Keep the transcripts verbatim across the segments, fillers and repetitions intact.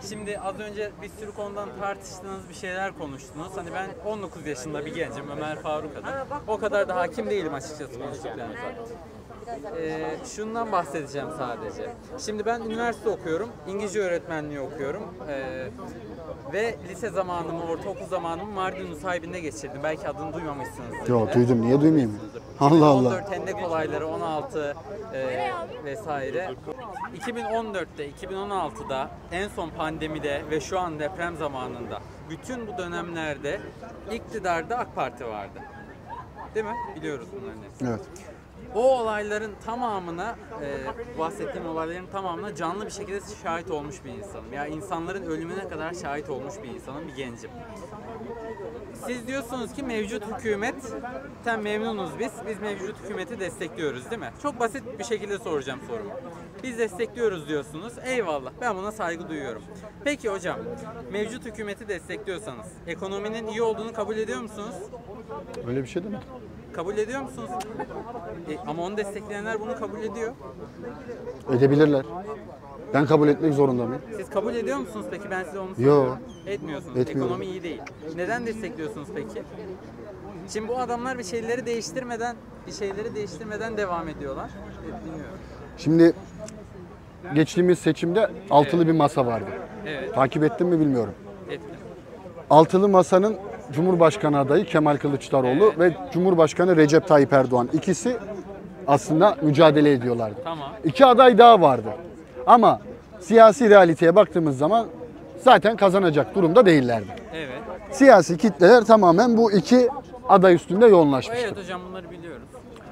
Şimdi az önce bir sürü konudan tartıştığınız bir şeyler konuştunuz. Hani ben on dokuz yaşında bir gencim, Ömer Faruk adı. O kadar da hakim değilim açıkçası konuştuklarınıza. Ee, şundan bahsedeceğim sadece. Şimdi ben üniversite okuyorum, İngilizce öğretmenliği okuyorum. Ee, ve lise zamanımı, ortaokul zamanımı Mardin Nusaybin'de geçirdim. Belki adını duymamışsınızdır. Yok, duydum. Niye duymayayım? Allah Allah. on dört Hendek olayları, on altı e, vesaire. iki bin on dörtte, iki bin on altıda, en son pandemide ve şu an deprem zamanında bütün bu dönemlerde iktidarda AK Parti vardı. Değil mi? Biliyoruz bunların hepsini. Evet. O olayların tamamına, e, bahsettiğim olayların tamamına canlı bir şekilde şahit olmuş bir insanım. Ya insanların ölümüne kadar şahit olmuş bir insanım, bir gencim. Siz diyorsunuz ki mevcut hükümetten memnunuz biz. Biz mevcut hükümeti destekliyoruz değil mi? Çok basit bir şekilde soracağım sorumu. Biz destekliyoruz diyorsunuz. Eyvallah. Ben buna saygı duyuyorum. Peki hocam, mevcut hükümeti destekliyorsanız ekonominin iyi olduğunu kabul ediyor musunuz? Öyle bir şey değil mi? Kabul ediyor musunuz? E, ama onu destekleyenler bunu kabul ediyor. Edebilirler. Ben kabul etmek zorunda mıyım? Siz kabul ediyor musunuz peki? Ben size onu soruyorum. Yok. Etmiyorsunuz. Etmiyorum. Ekonomi iyi değil. Neden destekliyorsunuz peki? Şimdi bu adamlar bir şeyleri değiştirmeden, bir şeyleri değiştirmeden devam ediyorlar. Evet, bilmiyorum. Şimdi geçtiğimiz seçimde altılı bir masa vardı. Evet. Takip ettin mi bilmiyorum. Ettim. Altılı masanın Cumhurbaşkanı adayı Kemal Kılıçdaroğlu Evet. ve Cumhurbaşkanı Recep Tayyip Erdoğan. İkisi aslında mücadele ediyorlardı. Tamam. İki aday daha vardı. Ama siyasi realiteye baktığımız zaman zaten kazanacak durumda değillerdi. Evet. Siyasi kitleler tamamen bu iki aday üstünde yoğunlaşmıştı. Evet hocam, bunları biliyoruz.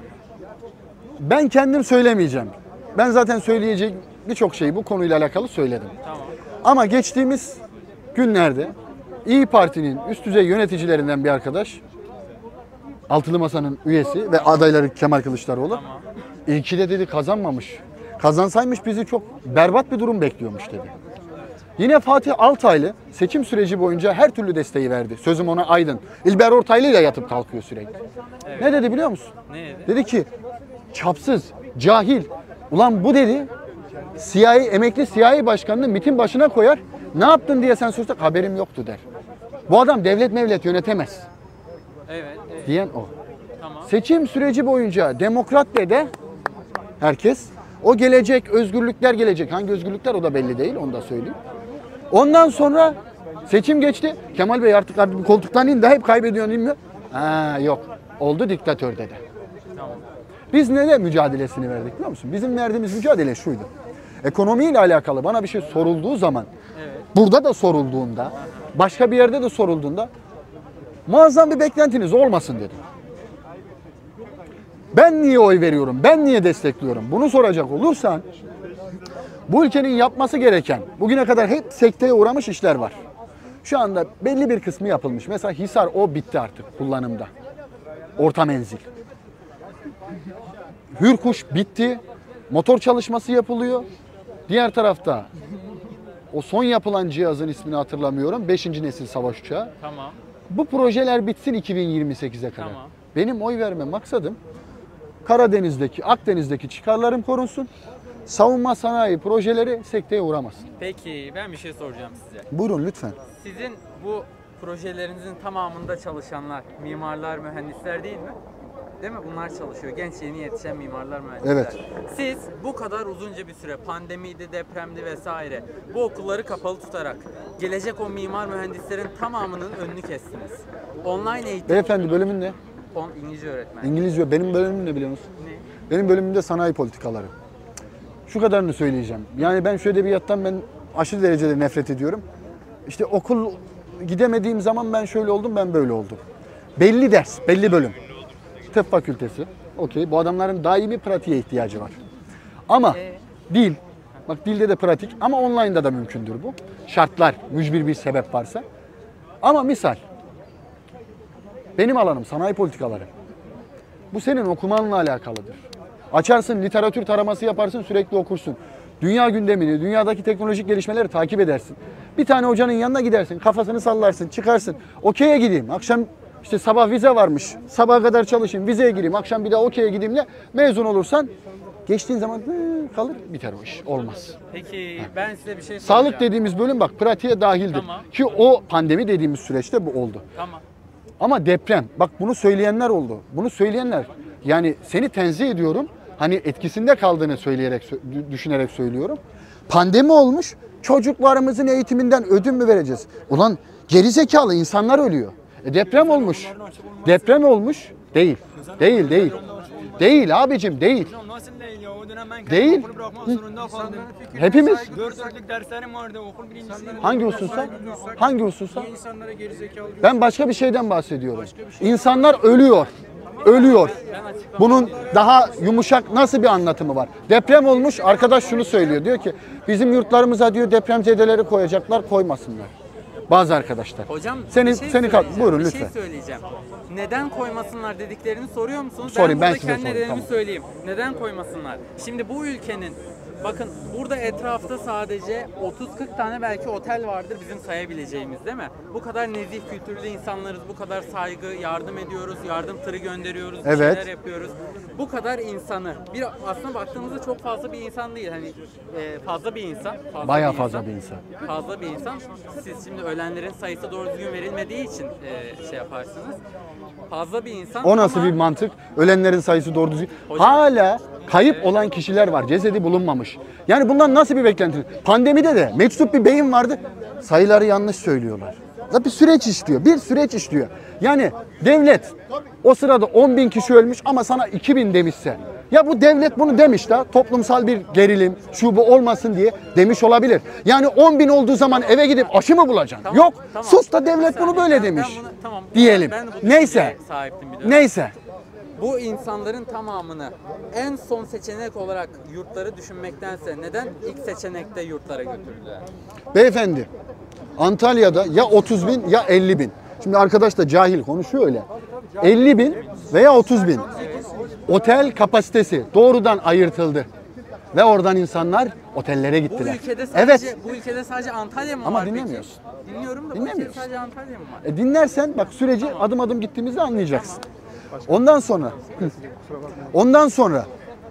Ben kendim söylemeyeceğim. Ben zaten söyleyecek birçok şeyi bu konuyla alakalı söyledim. Tamam. Ama geçtiğimiz günlerde İyi Parti'nin üst düzey yöneticilerinden bir arkadaş, Altılı Masa'nın üyesi ve adayları Kemal Kılıçdaroğlu, Tamam. İyi ki de dedi kazanmamış. Kazansaymış bizi çok berbat bir durum bekliyormuş dedi. Yine Fatih Altaylı seçim süreci boyunca her türlü desteği verdi. Sözüm ona aydın. İlber Ortaylı ile yatıp kalkıyor sürekli. Evet. Ne dedi biliyor musun? Ne dedi? Dedi ki çapsız, cahil. Ulan bu dedi C I A, emekli C I A başkanını MİT'in başına koyar. Ne yaptın diye sen sorsak haberim yoktu der. Bu adam devlet mevlet yönetemez Evet. Evet. diyen o. Tamam. Seçim süreci boyunca demokrat de herkes o gelecek, özgürlükler gelecek. Hangi özgürlükler o da belli değil, onu da söyleyeyim. Ondan sonra seçim geçti. Kemal Bey artık artık koltuktan indi, hep kaybediyorsun değil mi? Ha, yok. Oldu diktatör dedi. Tamam. Biz ne mücadelesini verdik biliyor musun? Bizim verdiğimiz mücadele şuydu. Ekonomiyle alakalı bana bir şey sorulduğu zaman, Evet. burada da sorulduğunda, başka bir yerde de sorulduğunda muazzam bir beklentiniz olmasın dedim. Ben niye oy veriyorum? Ben niye destekliyorum? Bunu soracak olursan bu ülkenin yapması gereken bugüne kadar hep sekteye uğramış işler var. Şu anda belli bir kısmı yapılmış. Mesela Hisar o bitti artık kullanımda. Orta menzil. Hürkuş bitti. Motor çalışması yapılıyor. Diğer tarafta o son yapılan cihazın ismini hatırlamıyorum. Beşinci nesil savaş uçağı. Tamam. Bu projeler bitsin iki bin yirmi sekize kadar. Tamam. Benim oy verme maksadım Karadeniz'deki, Akdeniz'deki çıkarlarım korunsun. Savunma sanayi projeleri sekteye uğramasın. Peki ben bir şey soracağım size. Buyurun lütfen. Sizin bu projelerinizin tamamında çalışanlar mimarlar, mühendisler değil mi? Değil mi? Bunlar çalışıyor. Genç yeni yetişen mimarlar, mühendisler. Evet. Siz bu kadar uzunca bir süre pandemiydi, depremdi vesaire bu okulları kapalı tutarak gelecek o mimar mühendislerin tamamının önünü kestiniz. Online eğitim. Beyefendi bölümün ne? On, İngilizce öğretmen. İngilizce. Benim bölümüm ne biliyor musun? Ne? Benim bölümümde sanayi politikaları. Şu kadarını söyleyeceğim. Yani ben şu edebiyattan ben aşırı derecede nefret ediyorum. İşte okul gidemediğim zaman ben şöyle oldum, ben böyle oldum. Belli ders, belli bölüm. Tıp fakültesi. Okey. Bu adamların daimi pratiğe ihtiyacı var. Ama Ee? dil, bak dilde de pratik ama online'da da mümkündür bu. Şartlar, mücbir bir sebep varsa. Ama misal, benim alanım sanayi politikaları. Bu senin okumanla alakalıdır. Açarsın, literatür taraması yaparsın, sürekli okursun. Dünya gündemini, dünyadaki teknolojik gelişmeleri takip edersin. Bir tane hocanın yanına gidersin, kafasını sallarsın, çıkarsın. Okey'e gideyim, akşam işte sabah vize varmış, sabaha kadar çalışayım, vizeye gireyim, akşam bir daha okey'e gideyimle mezun olursan Geçtiğin zaman hı, kalır biter o iş. Olmaz. Peki ben size bir şey soracağım. Sağlık dediğimiz bölüm bak pratiğe dahildir. Tamam. Ki o pandemi dediğimiz süreçte bu oldu. Tamam. Ama deprem, bak bunu söyleyenler oldu. Bunu söyleyenler, yani seni tenzih ediyorum. Hani etkisinde kaldığını söyleyerek, düşünerek söylüyorum. Pandemi olmuş, çocuklarımızın eğitiminden ödün mü vereceğiz? Ulan gerizekalı insanlar ölüyor. E deprem olmuş. Deprem olmuş. Değil. Değil, değil. Değil abicim, değil. Nasıl değil ya? O dönem ben Değil. kendim okulu bırakmak zorunda kaldım. Hepimiz. Dört dörtlük derslerim vardı, okul birincisiydim. Hangi hususa? Hangi hususa? İnsanlara gerizekalı Ben başka bir şeyden bahsediyorum. İnsanlar ölüyor. Ölüyor. Bunun daha yumuşak nasıl bir anlatımı var? Deprem olmuş, arkadaş şunu söylüyor. Diyor ki bizim yurtlarımıza diyor depremzedeleri koyacaklar, koymasınlar. Bazı arkadaşlar. Hocam Seni bir şey seni kal- söyleyeceğim, buyurun bir lütfen. şey söyleyeceğim. Neden koymasınlar dediklerini soruyor musunuz? Sorayım, ben burada size kendi sorayım, nedenimi tamam. söyleyeyim. Neden koymasınlar? Şimdi bu ülkenin bakın burada etrafta sadece otuz kırk tane belki otel vardır bizim sayabileceğimiz değil mi? Bu kadar nezih kültürlü insanlarız, bu kadar saygı, yardım ediyoruz, yardım tırı gönderiyoruz, bir Evet. şeyler yapıyoruz. Bu kadar insanı, bir aslında baktığımızda çok fazla bir insan değil. Hani e, fazla bir insan. Fazla Bayağı bir fazla insan. bir insan. Fazla bir insan. Siz şimdi ölenlerin sayısı doğru düzgün verilmediği için e, şey yaparsınız. Fazla bir insan. O nasıl ama bir mantık? Ölenlerin sayısı doğru düzgün. Hocam- Hala kayıp olan kişiler var. Cesedi bulunmamış. Yani bundan nasıl bir beklenti? Pandemide de meczup bir beyin vardı. Sayıları yanlış söylüyorlar. Da bir süreç işliyor. Bir süreç işliyor. Yani devlet o sırada on bin kişi ölmüş ama sana iki bin demişse. Ya bu devlet bunu demiş da toplumsal bir gerilim şu bu olmasın diye demiş olabilir. Yani on bin olduğu zaman eve gidip aşı mı bulacaksın? Tamam, Yok. tamam. Sus da Bir devlet saniye, bunu böyle ben- demiş. ben bunu- tamam, diyelim. ben de bu Neyse. düşünceye sahiptim bir dönem. Neyse. Bu insanların tamamını en son seçenek olarak yurtları düşünmektense neden ilk seçenekte yurtlara götürdüler? Beyefendi, Antalya'da ya otuz bin ya elli bin. Şimdi arkadaş da cahil konuşuyor öyle. elli bin veya otuz bin. Otel kapasitesi doğrudan ayırtıldı. Ve oradan insanlar otellere Bu gittiler. ülkede sadece Evet. bu ülkede sadece Antalya mı Ama var peki? dinlemiyorsun. Dinliyorum da bu ülkede Dinlemiyorsun. sadece Antalya mı var? E dinlersen bak süreci adım adım gittiğimizde anlayacaksın. Ondan sonra hı. ondan sonra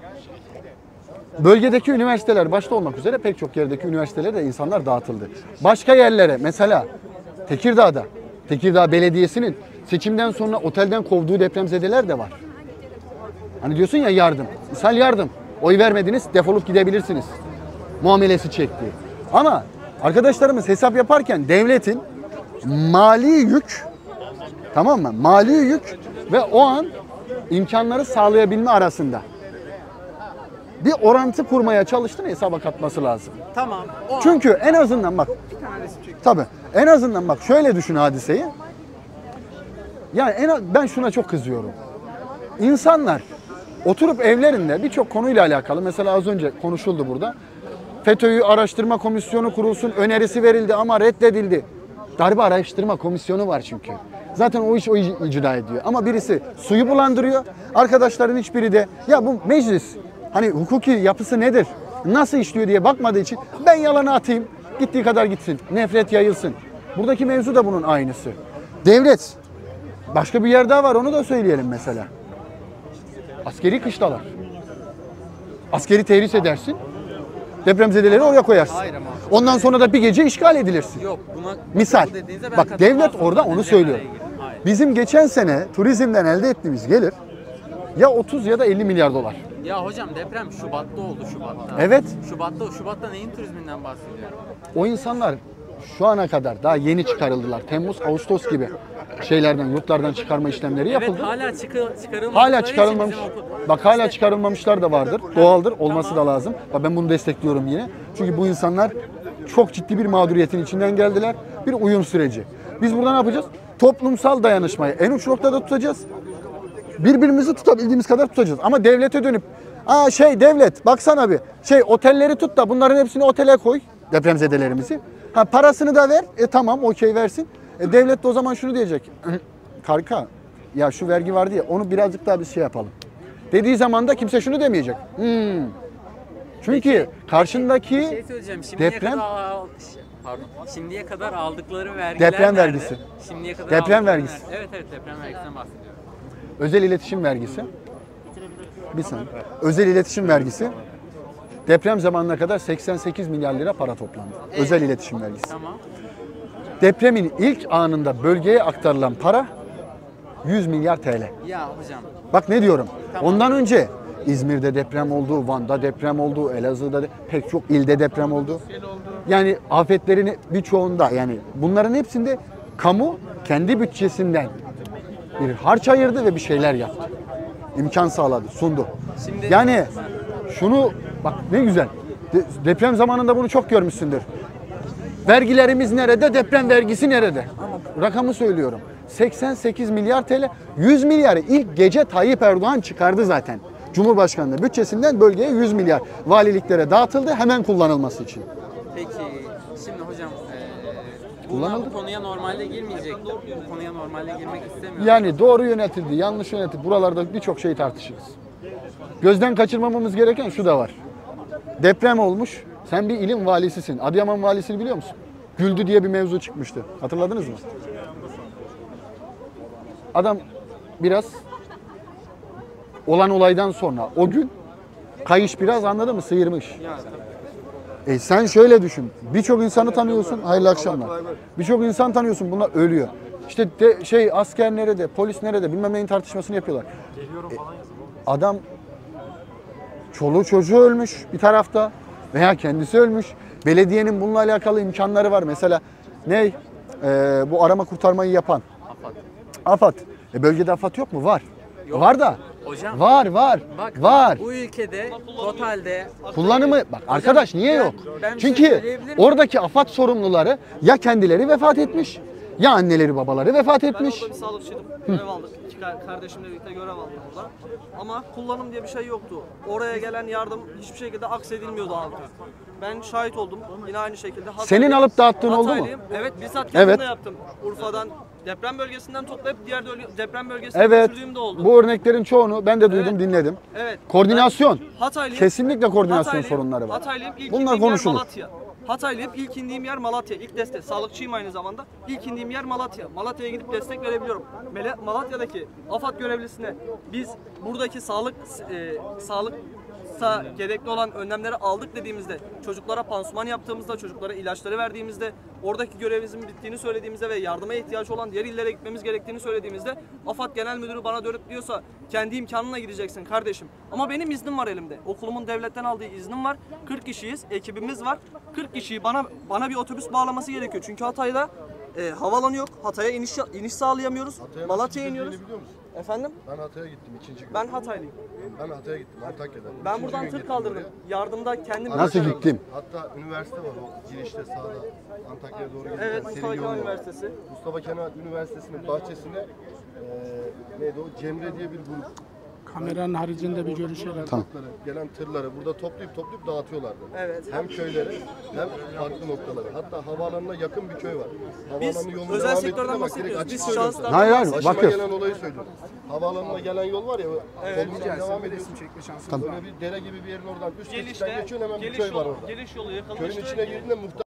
bölgedeki üniversiteler başta olmak üzere pek çok yerdeki üniversitelere de insanlar dağıtıldı. Başka yerlere mesela Tekirdağ'da Tekirdağ Belediyesi'nin seçimden sonra otelden kovduğu depremzedeler de var. Hani diyorsun ya yardım. Misal yardım. Oy vermediniz, defolup gidebilirsiniz. Muamelesi çekti. Ama arkadaşlarımız hesap yaparken devletin mali yük, tamam mı? Mali yük ve o an imkanları sağlayabilme arasında bir orantı kurmaya çalıştığını hesaba katması lazım. Tamam. O an- Çünkü en azından bak, tabii en azından bak şöyle düşün hadiseyi. Yani en az, ben şuna çok kızıyorum. İnsanlar oturup evlerinde birçok konuyla alakalı, mesela az önce konuşuldu burada. FETÖ'yü araştırma komisyonu kurulsun önerisi verildi ama reddedildi. Darbe araştırma komisyonu var çünkü. Zaten o iş o icra ediyor. Ama birisi suyu bulandırıyor. Arkadaşların hiçbiri de ya bu meclis hani hukuki yapısı nedir? Nasıl işliyor diye bakmadığı için ben yalanı atayım. Gittiği kadar gitsin. Nefret yayılsın. Buradaki mevzu da bunun aynısı. Devlet başka bir yer daha var, onu da söyleyelim mesela. Askeri kışlalar. Askeri tehris edersin. Depremzedeleri oraya koyarsın. Hayır ama. Ondan sonra da bir gece işgal edilirsin. Yok buna Misal. bu dediğinize ben Bak katılmam devlet orada zaten onu depremle söylüyor. ilgili. Hayır. Bizim geçen sene turizmden elde ettiğimiz gelir ya otuz ya da elli milyar dolar. Ya hocam deprem Şubat'ta oldu Şubat'ta. Evet. Şubat'ta Şubat'ta neyin turizminden bahsediyorum? O insanlar şu ana kadar daha yeni çıkarıldılar. Temmuz, Ağustos gibi şeylerden, yurtlardan çıkarma işlemleri Evet yapıldı. hala çıkı, çıkarılmadıkları Hala için çıkarılmamış. bizim okul- Bak hala İşte- çıkarılmamışlar da vardır. Doğaldır. Olması Tamam. da lazım. Bak ben bunu destekliyorum yine. Çünkü bu insanlar çok ciddi bir mağduriyetin içinden geldiler. Bir uyum süreci. Biz burada ne yapacağız? Toplumsal dayanışmayı en uç noktada tutacağız. Birbirimizi tutabildiğimiz kadar tutacağız. Ama devlete dönüp aa şey devlet baksana bir şey otelleri tut da bunların hepsini otele koy depremzedelerimizi. Ha parasını da ver. E tamam okey versin. E, devlet de o zaman şunu diyecek. Kanka ya şu vergi vardı ya onu birazcık daha bir şey yapalım. Dediği zaman da kimse şunu demeyecek. Hmm. Çünkü karşındaki Bir şey söyleyeceğim. Şimdiye deprem- kadar al- pardon. Şimdiye kadar aldıkları vergiler Deprem nerede? vergisi. Şimdiye kadar Deprem aldıkları vergisi. nerede? Evet evet deprem vergisinden bahsediyorum. özel iletişim vergisi. Bir saniye. Özel iletişim vergisi deprem zamanına kadar seksen sekiz milyar lira para toplandı. Özel iletişim vergisi. Tamam. Depremin ilk anında bölgeye aktarılan para yüz milyar T L. Ya hocam. Bak ne diyorum. Tamam. Ondan önce İzmir'de deprem oldu, Van'da deprem oldu, Elazığ'da de, pek çok ilde deprem oldu. Yani afetlerin birçoğunda, yani bunların hepsinde kamu kendi bütçesinden bir harç ayırdı ve bir şeyler yaptı. İmkan sağladı, sundu. Şimdi- Yani şunu bak ne güzel. De- deprem zamanında bunu çok görmüşsündür. Vergilerimiz nerede? Deprem vergisi nerede? Ama rakamı söylüyorum. seksen sekiz milyar T L, yüz milyarı ilk gece Tayyip Erdoğan çıkardı zaten. Cumhurbaşkanlığı bütçesinden bölgeye yüz milyar valiliklere dağıtıldı hemen kullanılması için. Peki şimdi hocam eee Kullanıldı. bunlar bu konuya normalde girmeyecektim. Bu konuya normalde girmek istemiyorum. Yani doğru yönetildi, yanlış yönetildi. Buralarda birçok şey tartışırız. Gözden kaçırmamamız gereken şu da var. Deprem olmuş. Sen bir ilin valisisin. Adıyaman valisini biliyor musun? Güldü diye bir mevzu çıkmıştı. Hatırladınız mı? Adam biraz olan olaydan sonra o gün kayış biraz anladın mı? Sıyırmış. E sen şöyle düşün. Birçok insanı tanıyorsun. Hayırlı akşamlar. Birçok insan tanıyorsun. Bunlar ölüyor. İşte de, şey asker nerede, polis nerede bilmem neyin tartışmasını yapıyorlar. E, adam çoluğu çocuğu ölmüş bir tarafta veya kendisi ölmüş. Belediyenin bununla alakalı imkanları var. Mesela ne? Ee, bu arama kurtarmayı yapan. AFAD. AFAD. E bölgede AFAD yok mu? Var. Yok. Var da. Hocam. Var var. Bak var. bu ülkede totalde Kullanımı bak arkadaş niye ben- yok? ben bir Çünkü şey söyleyebilir miyim? oradaki AFAD sorumluları ya kendileri vefat etmiş ya anneleri babaları vefat Ben etmiş. orada bir sağlıkçıydım. Görev aldık. İki kar- kardeşimle birlikte görev aldım orada. Ama kullanım diye bir şey yoktu. Oraya gelen yardım hiçbir şekilde aksedilmiyordu halka. Ben şahit oldum. Yine aynı şekilde. Hataylı- Senin alıp dağıttığın oldu mu? Hataylıyım. Evet, bizzat kendim Evet. de yaptım. Urfa'dan deprem bölgesinden toplayıp diğer bölge- deprem bölgesine Evet. götürdüğüm de oldu. Bu örneklerin çoğunu ben de duydum, Evet. dinledim. Evet. Koordinasyon. Ben Hataylıyım. Kesinlikle koordinasyon Hataylıyım. sorunları var. Hataylıyım. İlk Bunlar indiğim konuşulur. yer Malatya. Hataylıyım. İlk indiğim yer Malatya. İlk destek. Sağlıkçıyım aynı zamanda. İlk indiğim yer Malatya. Malatya'ya gidip destek verebiliyorum. Mele- Malatya'daki AFAD görevlisine biz buradaki sağlık e, sağlık sa gerekli olan önlemleri aldık dediğimizde, çocuklara pansuman yaptığımızda, çocuklara ilaçları verdiğimizde, oradaki görevimizin bittiğini söylediğimizde ve yardıma ihtiyaç olan diğer illere gitmemiz gerektiğini söylediğimizde AFAD Genel Müdürü bana dönüp diyorsa kendi imkanına gideceksin kardeşim. Ama benim iznim var elimde. Okulumun devletten aldığı iznim var. kırk kişiyiz, ekibimiz var. kırk kişiyi bana bana bir otobüs bağlaması gerekiyor. Çünkü Hatay'da e, havalanı yok. Hatay'a iniş iniş sağlayamıyoruz. Hatay'a Malatya'ya nasıl iniyoruz. gidildiğini biliyor musun? Efendim? Ben Hatay'a gittim ikinci gün. Ben Hataylıyım. Ben Hatay'a gittim Antakya'dan. Ben İkinci buradan gün tır gittim kaldırdım. oraya. Yardımda kendim Nasıl Hatta- gittim? Hatta üniversite var o girişte sağda Antakya'ya doğru giderken. Evet, seri Mustafa yol Kemal var. Üniversitesi. Mustafa Kemal Üniversitesi'nin bahçesinde eee neydi o Cemre diye bir grup. Kameranın haricinde bir görüşelim. Tamam. Tırları, gelen tırları burada toplayıp toplayıp dağıtıyorlardı. Evet. Hem köylere hem farklı noktalara. Hatta havaalanına yakın bir köy var. Biz Havaalanı yolunu özel devam sektörden ettiğinde bak, direkt bahsediyoruz. açık Biz söylüyorum şanslar- sana. Hayır hayır Başıma bakın. gelen olayı söylüyorum. Havaalanına gelen yol var ya, kolundan devam ediyorsun. Böyle bir dere gibi bir yerin oradan üst geçitten Gelişte, geçiyorsun, hemen bir geliş köy var yolu, orada. geliş yolu Köyün yakınlaştı. içine girdiğinde muhtemelen